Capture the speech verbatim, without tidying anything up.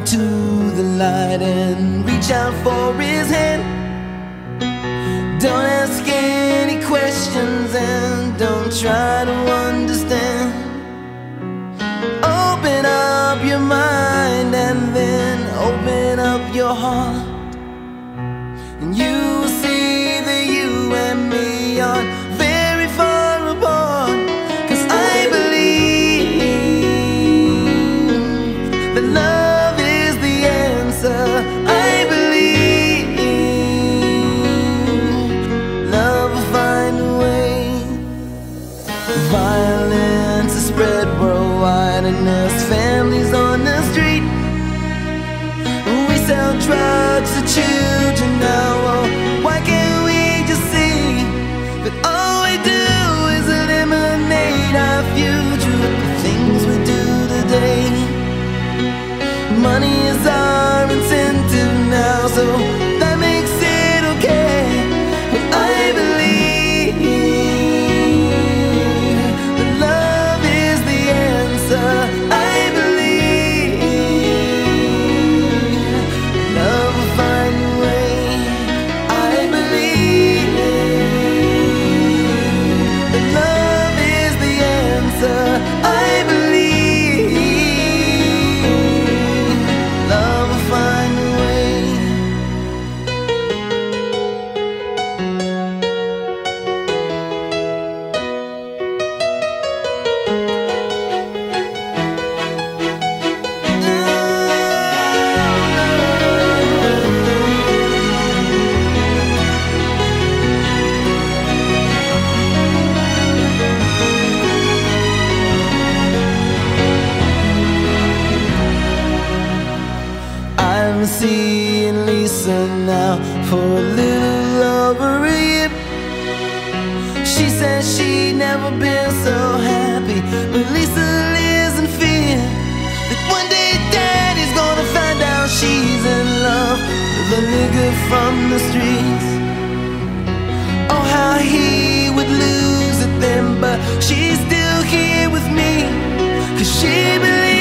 to the light and reach out for his hand. Don't ask any questions and don't try to understand. Open up your mind and then open up your heart, and you will see that you and me are very far apart. 'Cause I believe that love is the answer. I believe love will find a way. Violence is spread worldwide and there's families on the street. We sell drugs to children now. Oh, why can't we just see that all we do is eliminate our future with the things we do today? Money is our incentive now, so that makes it okay. But I believe that love is the answer. I believe love will find a way. I believe that love is the answer. I believe love will find a way. I'm seeing Lisa now for a little over a year. She says she'd never been so happy, but Lisa lives in fear that one day Daddy's gonna find out she's in love with a nigga from the streets. Oh, how he would lose it then, but she's still here with me, 'cause she believes